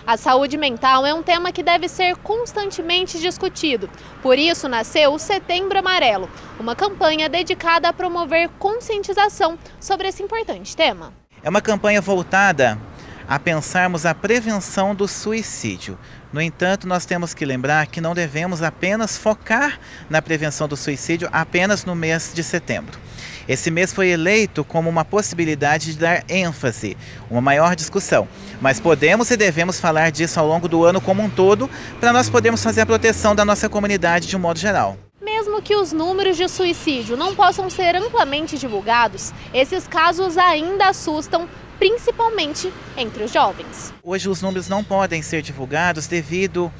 A saúde mental é um tema que deve ser constantemente discutido. Por isso nasceu o Setembro Amarelo, uma campanha dedicada a promover conscientização sobre esse importante tema. É uma campanha voltada a pensarmos a prevenção do suicídio. No entanto, nós temos que lembrar que não devemos apenas focar na prevenção do suicídio apenas no mês de setembro. Esse mês foi eleito como uma possibilidade de dar ênfase, uma maior discussão. Mas podemos e devemos falar disso ao longo do ano como um todo, para nós podermos fazer a proteção da nossa comunidade de um modo geral. Mesmo que os números de suicídio não possam ser amplamente divulgados, esses casos ainda assustam, principalmente entre os jovens. Hoje os números não podem ser divulgados devido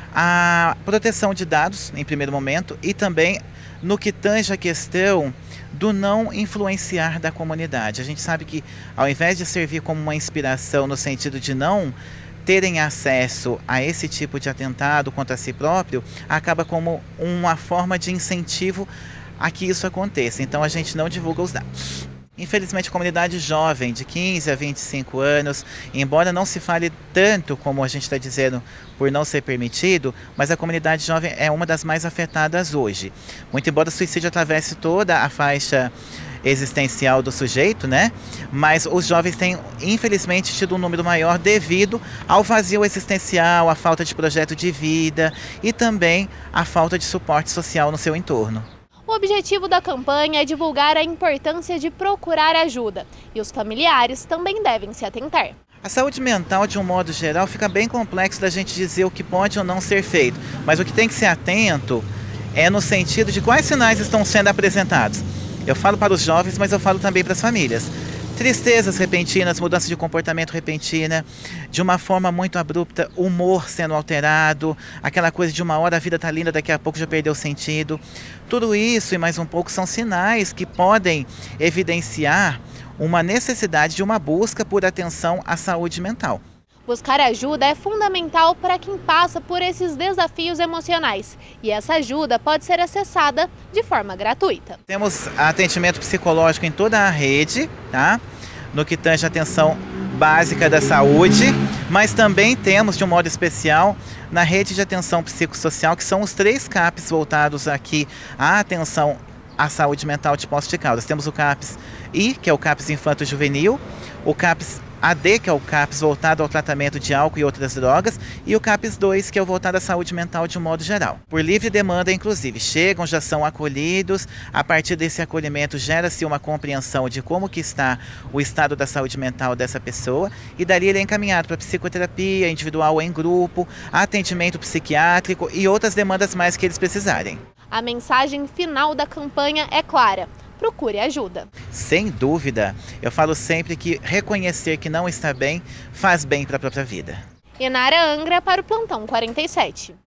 à proteção de dados, em primeiro momento, e também no que tange a questão do não influenciar da comunidade. A gente sabe que, ao invés de servir como uma inspiração no sentido de não terem acesso a esse tipo de atentado contra si próprio, acaba como uma forma de incentivo a que isso aconteça. Então a gente não divulga os dados. Infelizmente, a comunidade jovem, de 15 a 25 anos, embora não se fale tanto como a gente está dizendo por não ser permitido, mas a comunidade jovem é uma das mais afetadas hoje. Muito embora o suicídio atravesse toda a faixa existencial do sujeito, né? Mas os jovens têm, infelizmente, tido um número maior devido ao vazio existencial, à falta de projeto de vida e também à falta de suporte social no seu entorno. O objetivo da campanha é divulgar a importância de procurar ajuda, e os familiares também devem se atentar. A saúde mental, de um modo geral, fica bem complexo da gente dizer o que pode ou não ser feito, mas o que tem que ser atento é no sentido de quais sinais estão sendo apresentados. Eu falo para os jovens, mas eu falo também para as famílias. Tristezas repentinas, mudança de comportamento repentina, de uma forma muito abrupta, humor sendo alterado, aquela coisa de uma hora a vida está linda, daqui a pouco já perdeu o sentido. Tudo isso e mais um pouco são sinais que podem evidenciar uma necessidade de uma busca por atenção à saúde mental. Buscar ajuda é fundamental para quem passa por esses desafios emocionais, e essa ajuda pode ser acessada de forma gratuita. Temos atendimento psicológico em toda a rede, tá? No que tange a atenção básica da saúde, mas também temos, de um modo especial, na rede de atenção psicossocial, que são os 3 CAPs voltados aqui à atenção à saúde mental de Poços de Caldas. Temos o CAPS I, que é o CAPS Infanto-Juvenil, o CAPS AD, que é o CAPS voltado ao tratamento de álcool e outras drogas, e o CAPS 2, que é o voltado à saúde mental de um modo geral. Por livre demanda, inclusive, chegam, já são acolhidos, a partir desse acolhimento gera-se uma compreensão de como que está o estado da saúde mental dessa pessoa, e dali ele é encaminhado para psicoterapia individual ou em grupo, atendimento psiquiátrico e outras demandas mais que eles precisarem. A mensagem final da campanha é clara: procure ajuda. Sem dúvida, eu falo sempre que reconhecer que não está bem faz bem para a própria vida. Inara Angra para o Plantão 47.